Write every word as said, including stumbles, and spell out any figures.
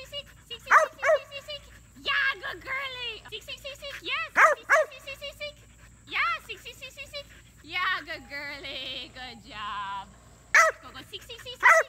seek, seek, seek, seek, seek, seek, seek. Yeah, good girly. Seek, seek, seek, seek. Yes. Seek, seek, seek, seek, seek. Yeah, seek, seek, seek, seek, seek. Yeah, good girly. Good job. Go, go, seek, seek, seek, seek.